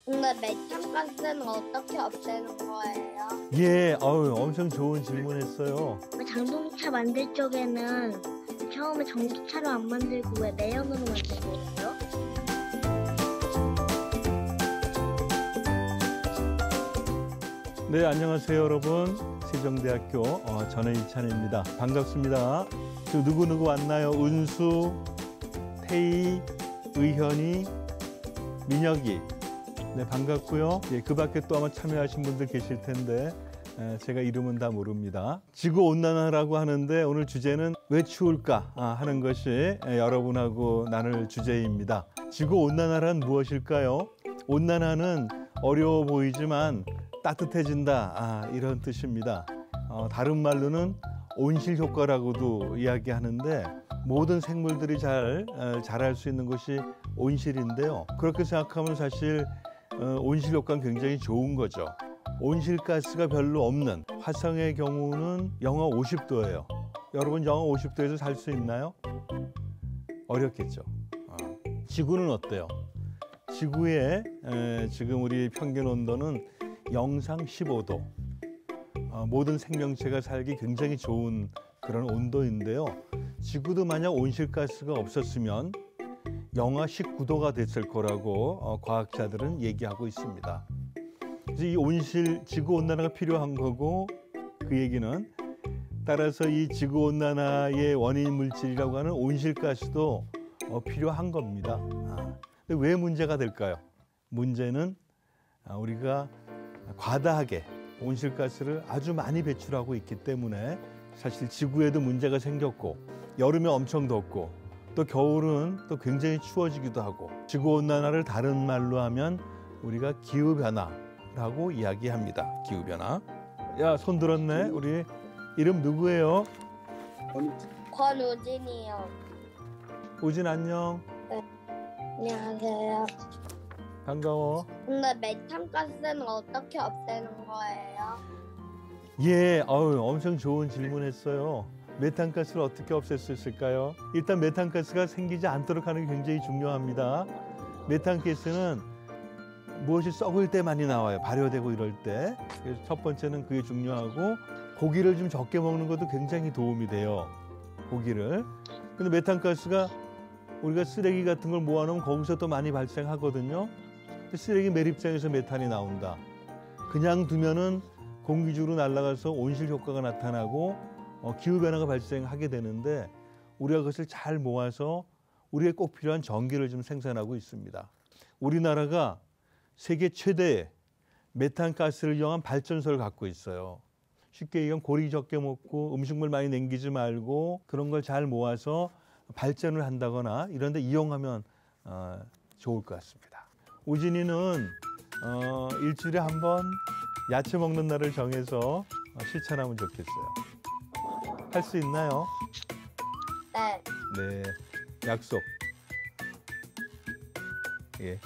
근데 메탄가스는 어떻게 없애는 거예요? 예, 엄청 좋은 질문했어요. 왜 장동차 만들 적에는 처음에 전기차로 안 만들고 왜 매연으로 만든 거예요? 네, 안녕하세요, 여러분. 세종대학교 전해희찬입니다. 반갑습니다. 저 누구누구 왔나요? 은수, 태희, 의현이, 민혁이. 네, 반갑고요. 예, 그 밖에 또 아마 참여하신 분들 계실 텐데 제가 이름은 다 모릅니다. 지구온난화라고 하는데 오늘 주제는 왜 추울까 하는 것이 여러분하고 나눌 주제입니다. 지구온난화란 무엇일까요? 온난화는 어려워 보이지만 따뜻해진다 이런 뜻입니다. 다른 말로는 온실 효과라고도 이야기하는데 모든 생물들이 잘 자랄 수 있는 것이 온실인데요. 그렇게 생각하면 사실 온실 효과는 굉장히 좋은 거죠. 온실가스가 별로 없는 화성의 경우는 영하 50도예요. 여러분 영하 50도에서 살 수 있나요? 어렵겠죠. 지구는 어때요? 지구의 지금 우리 평균 온도는 영상 15도. 모든 생명체가 살기 굉장히 좋은 그런 온도인데요. 지구도 만약 온실가스가 없었으면 영하 19도가 됐을 거라고 과학자들은 얘기하고 있습니다. 그래서 이 지구온난화가 필요한 거고 그 얘기는 따라서 이 지구온난화의 원인 물질이라고 하는 온실가스도 필요한 겁니다. 근데 왜 문제가 될까요? 문제는 우리가 과다하게 온실가스를 아주 많이 배출하고 있기 때문에 사실 지구에도 문제가 생겼고 여름에 엄청 덥고 또 겨울은 또 굉장히 추워지기도 하고 지구온난화를 다른 말로 하면 우리가 기후변화라고 이야기합니다. 기후변화. 야, 손 들었네. 우리 이름 누구예요? 권우진이요. 우진 안녕. 안녕하세요. 반가워. 근데 메탄가스는 어떻게 없애는 거예요? 예, 엄청 좋은 질문했어요. 메탄가스를 어떻게 없앨 수 있을까요? 일단 메탄가스가 생기지 않도록 하는 게 굉장히 중요합니다. 메탄가스는 무엇이 썩을 때 많이 나와요. 발효되고 이럴 때. 그래서 첫 번째는 그게 중요하고 고기를 좀 적게 먹는 것도 굉장히 도움이 돼요. 고기를. 근데 메탄가스가 우리가 쓰레기 같은 걸 모아놓으면 거기서 또 많이 발생하거든요. 쓰레기 매립장에서 메탄이 나온다. 그냥 두면은 공기중으로 날아가서 온실 효과가 나타나고 기후변화가 발생하게 되는데 우리가 그것을 잘 모아서 우리에 꼭 필요한 전기를 좀 생산하고 있습니다. 우리나라가 세계 최대의 메탄가스를 이용한 발전소를 갖고 있어요. 쉽게 얘기하면 고기 적게 먹고 음식물 많이 남기지 말고 그런 걸 잘 모아서 발전을 한다거나 이런 데 이용하면 좋을 것 같습니다. 우진이는 일주일에 한 번 야채 먹는 날을 정해서 실천하면 좋겠어요. 할 수 있나요? 네. 네, 약속. 예.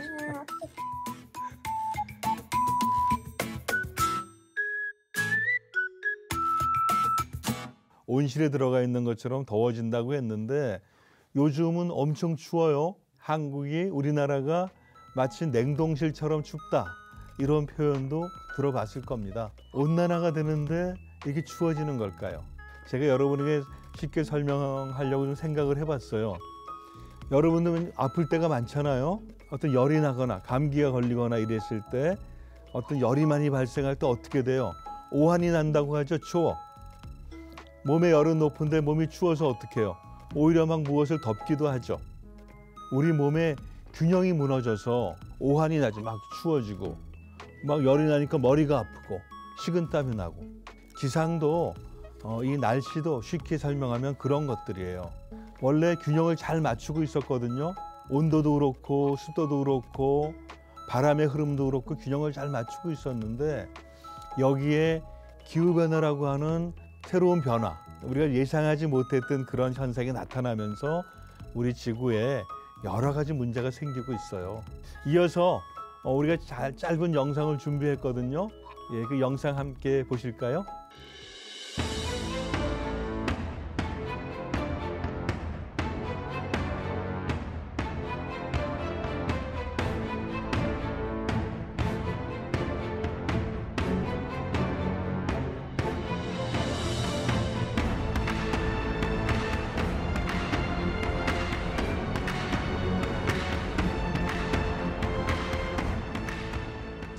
온실에 들어가 있는 것처럼 더워진다고 했는데 요즘은 엄청 추워요. 우리나라가 마치 냉동실처럼 춥다. 이런 표현도 들어봤을 겁니다. 온난화가 되는데 이렇게 추워지는 걸까요? 제가 여러분에게 쉽게 설명하려고 좀 생각을 해봤어요. 여러분들은 아플 때가 많잖아요. 어떤 열이 나거나 감기가 걸리거나 이랬을 때 어떤 열이 많이 발생할 때 어떻게 돼요? 오한이 난다고 하죠. 추워. 몸의 열은 높은데 몸이 추워서 어떻게 해요? 오히려 막 무엇을 덮기도 하죠. 우리 몸의 균형이 무너져서 오한이 나죠. 막 추워지고 막 열이 나니까 머리가 아프고 식은땀이 나고 기상도 이 날씨도 쉽게 설명하면 그런 것들이에요. 원래 균형을 잘 맞추고 있었거든요. 온도도 그렇고 습도도 그렇고 바람의 흐름도 그렇고 균형을 잘 맞추고 있었는데 여기에 기후변화라고 하는 새로운 변화, 우리가 예상하지 못했던 그런 현상이 나타나면서 우리 지구에 여러 가지 문제가 생기고 있어요. 이어서 우리가 짧은 영상을 준비했거든요. 예, 그 영상 함께 보실까요?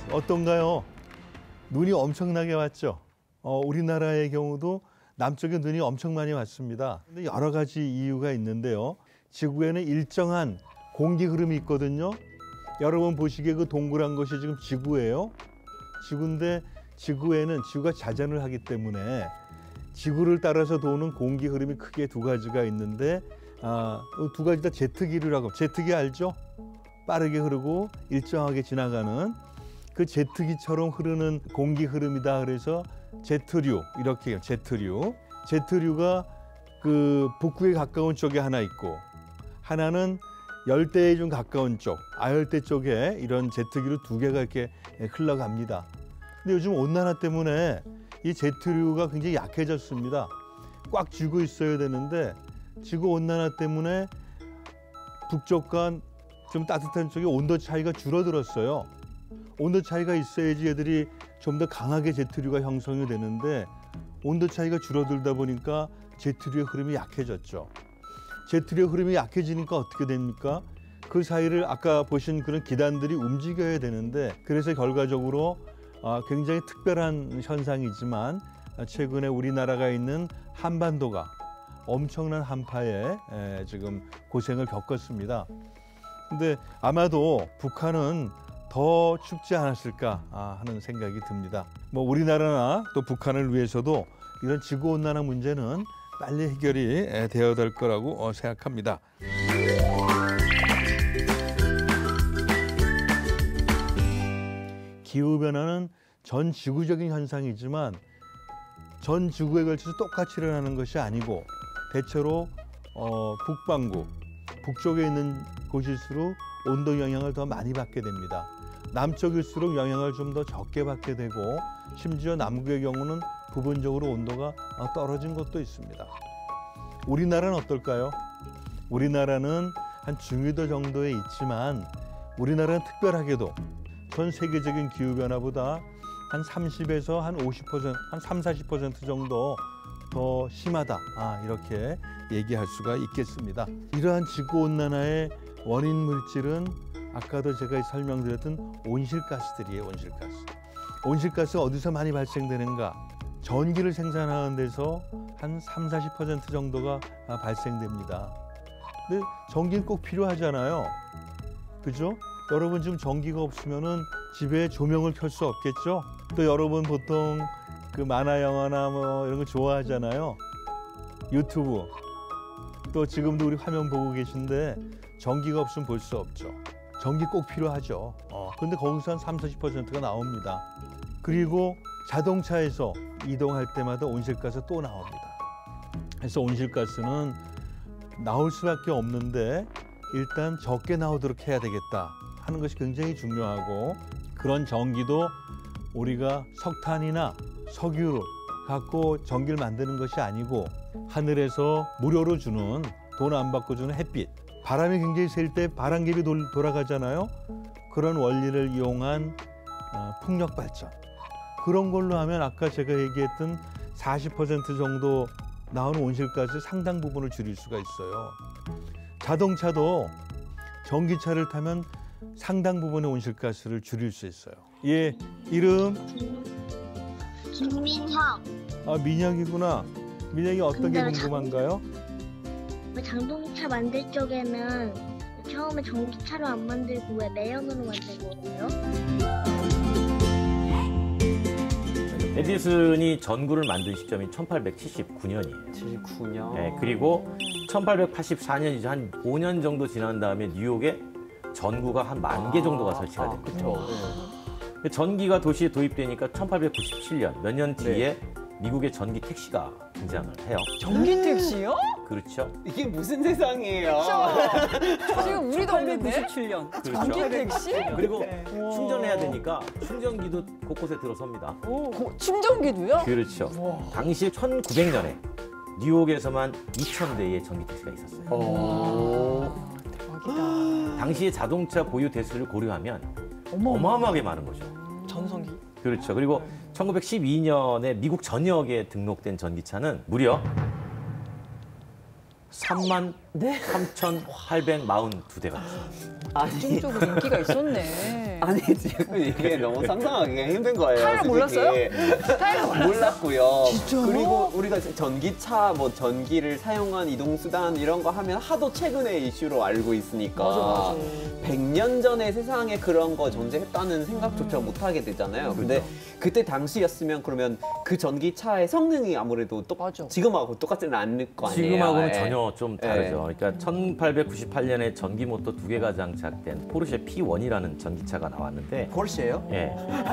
어떤가요? 눈이 엄청나게 왔죠. 우리나라의 경우도 남쪽에 눈이 엄청 많이 왔습니다. 근데 여러 가지 이유가 있는데요. 지구에는 일정한 공기 흐름이 있거든요. 여러분 보시기에 그 동그란 것이 지금 지구예요. 지구인데 지구가 자전을 하기 때문에 지구를 따라서 도는 공기 흐름이 크게 두 가지가 있는데 두 가지 다 제트기류라고. 제트기 알죠? 빠르게 흐르고 일정하게 지나가는 그 제트기처럼 흐르는 공기 흐름이다. 그래서 제트류 이렇게 해요. 제트류가 그 북극에 가까운 쪽에 하나 있고 하나는 열대에 좀 가까운 쪽, 아열대 쪽에 이런 제트기류 두 개가 이렇게 흘러갑니다. 근데 요즘 온난화 때문에 이 제트류가 굉장히 약해졌습니다. 꽉 쥐고 있어야 되는데 지구 온난화 때문에 북쪽과 좀 따뜻한 쪽에 온도 차이가 줄어들었어요. 온도 차이가 있어야지 애들이 좀 더 강하게 제트류가 형성이 되는데 온도 차이가 줄어들다 보니까 제트류의 흐름이 약해졌죠. 제트류의 흐름이 약해지니까 어떻게 됩니까? 그 사이를 아까 보신 그런 기단들이 움직여야 되는데 그래서 결과적으로 굉장히 특별한 현상이지만 최근에 우리나라가 있는 한반도가 엄청난 한파에 지금 고생을 겪었습니다. 근데 아마도 북한은 더 춥지 않았을까 하는 생각이 듭니다. 뭐 우리나라나 또 북한을 위해서도 이런 지구온난화 문제는 빨리 해결이 되어야 될 거라고 생각합니다. 기후변화는 전 지구적인 현상이지만 전 지구에 걸쳐서 똑같이 일어나는 것이 아니고 대체로 북반구, 북쪽에 있는 곳일수록 온도 영향을 더 많이 받게 됩니다. 남쪽일수록 영향을 좀 더 적게 받게 되고 심지어 남극의 경우는 부분적으로 온도가 떨어진 곳도 있습니다. 우리나라는 어떨까요? 우리나라는 한 중위도 정도에 있지만 우리나라는 특별하게도 전 세계적인 기후변화보다 한 30에서 한 50%, 한 30-40% 정도 더 심하다. 이렇게 얘기할 수가 있겠습니다. 이러한 지구온난화의 원인 물질은 아까도 제가 설명드렸던 온실가스들이에요. 온실가스가 어디서 많이 발생되는가? 전기를 생산하는 데서 한 30-40% 정도가 발생됩니다. 근데 전기는 꼭 필요하잖아요. 그죠? 여러분 지금 전기가 없으면은 집에 조명을 켤 수 없겠죠? 또 여러분 보통 그 만화 영화나 뭐 이런 거 좋아하잖아요. 유튜브. 또 지금도 우리 화면 보고 계신데 전기가 없으면 볼 수 없죠. 전기 꼭 필요하죠. 근데 거기서 한 30-40%가 나옵니다. 그리고 자동차에서 이동할 때마다 온실가스 또 나옵니다. 그래서 온실가스는 나올 수밖에 없는데 일단 적게 나오도록 해야 되겠다 하는 것이 굉장히 중요하고 그런 전기도 우리가 석탄이나 석유를 갖고 전기를 만드는 것이 아니고 하늘에서 무료로 주는 돈 안 받고 주는 햇빛 바람이 굉장히 셀 때 바람개비 돌아가잖아요. 그런 원리를 이용한 풍력 발전 그런 걸로 하면 아까 제가 얘기했던 40% 정도 나오는 온실가스 상당 부분을 줄일 수가 있어요. 자동차도 전기차를 타면 상당 부분의 온실가스를 줄일 수 있어요. 예, 이름? 김민혁. 민혁이구나. 민혁이 어떤 게 근데 궁금한가요? 자동차 만들 쪽에는 처음에 전기차로 안 만들고 왜 매연으로 만든 거예요? 에디슨이 전구를 만든 시점이 1879년이에요. 79년. 네, 그리고 1884년이죠. 한 5년 정도 지난 다음에 뉴욕에 전구가 한 10,000개 정도가 설치가 된 거죠. 그렇죠. 전기가 도시에 도입되니까 1897년 몇 년 뒤에 미국의 전기 택시가 등장을 해요. 전기 택시요? 그렇죠. 이게 무슨 세상이에요? 지금 우리도 없는데? 1897년. 그렇죠. 전기 택시? 그리고 충전해야 되니까 충전기도 곳곳에 들어섭니다. 충전기도요? 그렇죠. 당시 1900년에 뉴욕에서만 2,000대의 전기 택시가 있었어요. 대박이다. 당시의 자동차 보유 대수를 고려하면 어마어마하게 많은 거죠. 전성기. 그렇죠. 그리고 1912년에 미국 전역에 등록된 전기차는 무려 3만 네. 3,842대가 됐어요. 아니, 집중적으로 인기가 있었네. 아니 지금 이게 너무 상상하기가 힘든 거예요. 타이어 솔직히. 몰랐어요? 몰랐고요. 그리고 우리가 전기차, 뭐 전기를 사용한 이동수단 이런 거 하면 하도 최근에 이슈로 알고 있으니까 맞아, 맞아. 100년 전에 세상에 그런 거 존재했다는 생각조차 못 하게 되잖아요. 근데 그때 당시였으면 그러면 그 전기차의 성능이 아무래도 맞아. 지금하고 똑같지는 않을 거 아니에요. 지금하고는 예. 전혀 좀 다르죠. 그러니까 1898년에 전기 모터 2개가 장착된 포르쉐 P1이라는 전기차가 나왔는데 폴쉐예요? 예.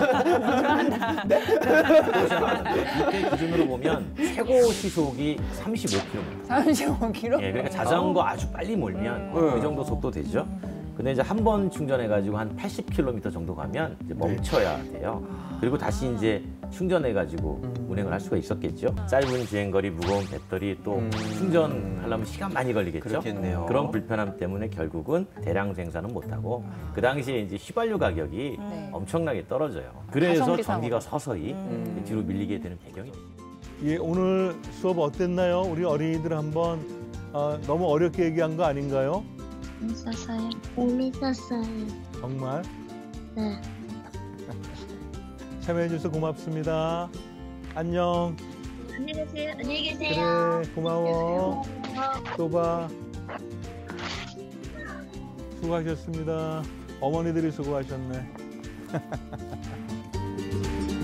포르쉐 나왔는데 이때 기준으로 보면 최고 시속이 35km. 35km? 예, 그러니까 자전거 아주 빨리 몰면 그 정도 속도 되죠. 근데 이제 한 번 충전해가지고 한 80km 정도 가면 이제 멈춰야 돼요. 그리고 다시 이제 충전해가지고 운행을 할 수가 있었겠죠. 짧은 주행거리, 무거운 배터리 또 충전하려면 시간 많이 걸리겠죠. 그렇겠네요. 그런 불편함 때문에 결국은 대량 생산은 못하고 그 당시에 이제 휘발유 가격이 네. 엄청나게 떨어져요. 그래서 가성비 전기가 상으로. 서서히 뒤로 밀리게 되는 배경이 됩니다. 예, 오늘 수업 어땠나요? 우리 어린이들 한번 너무 어렵게 얘기한 거 아닌가요? 재밌었어요. 재밌었어요. 정말 네. 참여해주셔서 고맙습니다. 안녕. 안녕히 계세요. 안녕히 계세요. 그래, 고마워. 또 봐. 수고하셨습니다. 어머니들이 수고하셨네.